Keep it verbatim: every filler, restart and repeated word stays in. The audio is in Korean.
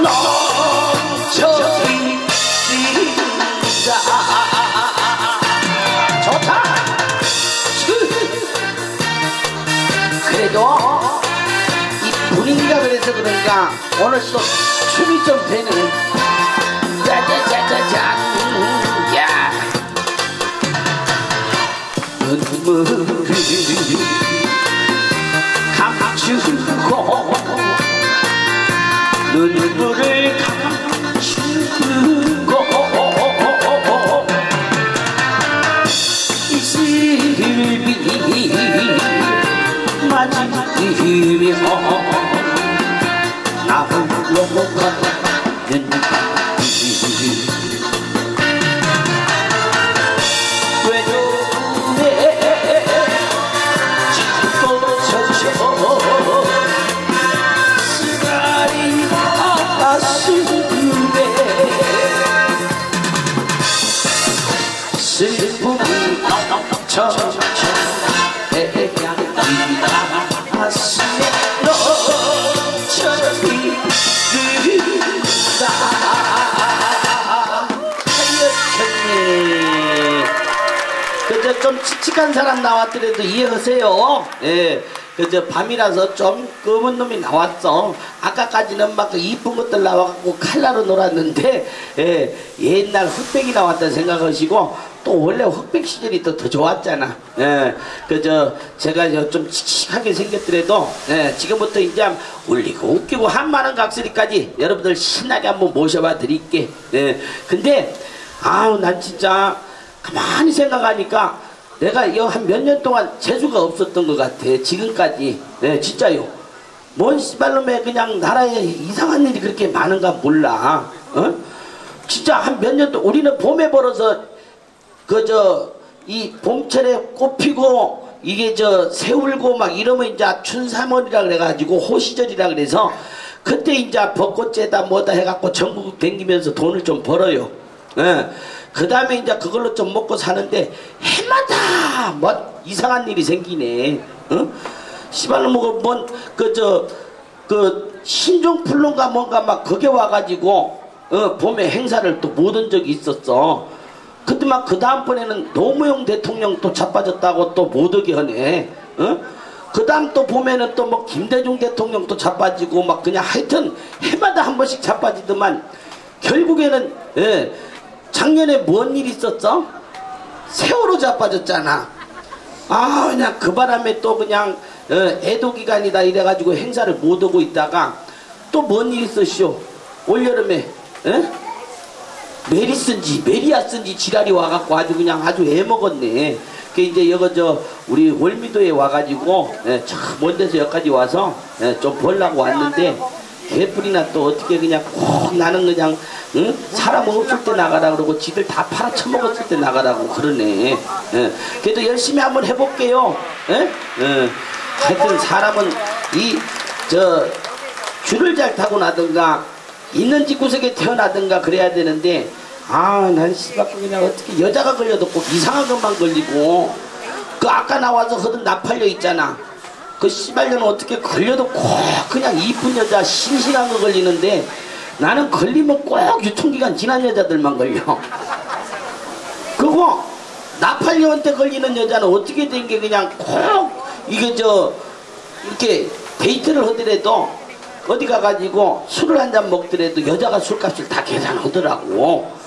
넘쳐흘린다. 좋다. 그래도 이 분위기가 그래서 그런가 오늘 또 춤이 좀 되네. 짜자자자잔. 야 눈물을 감추고 눈물을 감추고 이슬비 맞으며 나 홀로 가는 외로움에 자꾸 젖혀 시간이 가슴에 슬픔이 넘쳐 태양이 가슴에 넘쳐흘린다. 하여튼네 그저 좀 칙칙한 사람 나왔더라도 이해하세요. 예. 그저 밤이라서 좀 검은 놈이 나왔어. 아까까지는 막 그 이쁜 것들 나와갖고 칼라로 놀았는데 예, 옛날 흑백이 나왔다 생각하시고 또 원래 흑백 시절이 또 더 좋았잖아. 예, 그저 제가 좀 칙칙하게 생겼더라도 예, 지금부터 이제 울리고 웃기고 한마는 각설이까지 여러분들 신나게 한번 모셔봐 드릴게. 예, 근데 아우 난 진짜 가만히 생각하니까 내가 이 한 몇 년 동안 재주가 없었던 것 같아. 지금까지. 네, 진짜요. 뭔 씨발놈의 그냥 나라에 이상한 일이 그렇게 많은가 몰라. 어? 진짜 한 몇 년 동안 우리는 봄에 벌어서 그저 이 봄철에 꽃 피고 이게 저 새울고 막 이러면 이제 춘삼월이라 그래가지고 호시절이라 그래서 그때 이제 벚꽃제다 뭐다 해갖고 전국 댕기면서 돈을 좀 벌어요. 예. 그 다음에 이제 그걸로 좀 먹고 사는데 해마다 뭐 이상한 일이 생기네. 어? 시발로 먹어 뭔 그 저 그 신종플론가 뭔가 막 그게 와가지고 어 봄에 행사를 또 못 온 적이 있었어. 근데 막 그 다음번에는 노무현 대통령 또 자빠졌다고 또 못 오게 하네. 어? 그 다음 또 봄에는 또 뭐 김대중 대통령 또 자빠지고 막 그냥 하여튼 해마다 한 번씩 자빠지더만 결국에는 예. 작년에 뭔 일 있었어? 세월호 자빠졌잖아. 아 그냥 그 바람에 또 그냥 어, 애도기간이다 이래가지고 행사를 못 오고 있다가 또 뭔 일 있었쇼? 올여름에 에? 메리스인지 메리아스인지 지랄이 와갖고 아주 그냥 아주 애먹었네. 그 이제 여기 저 우리 월미도에 와가지고 예, 참 먼 데서 여기까지 와서 예, 좀 보려고 왔는데 개뿔이나 또 어떻게 그냥 꼭 나는 그냥 응? 사람 없을 때 나가라 그러고 지들 다 팔아쳐먹었을 때 나가라고 그러네. 예. 그래도 열심히 한번 해볼게요. 예? 예. 하여튼 사람은 이 저 줄을 잘 타고 나든가 있는 집구석에 태어나든가 그래야 되는데 아 난 씨발 그냥 어떻게 여자가 걸려도 꼭 이상한 것만 걸리고 그 아까 나와서 하던 나팔려 있잖아. 그 씨발년은 어떻게 걸려도 꼭 그냥 이쁜 여자 싱싱한 거 걸리는데 나는 걸리면 꼭 유통기간 지난 여자들만 걸려. 그거 나팔녀한테 걸리는 여자는 어떻게 된 게 그냥 꼭 이게 저 이렇게 데이트를 하더라도 어디 가가지고 술을 한 잔 먹더라도 여자가 술값을 다 계산하더라고.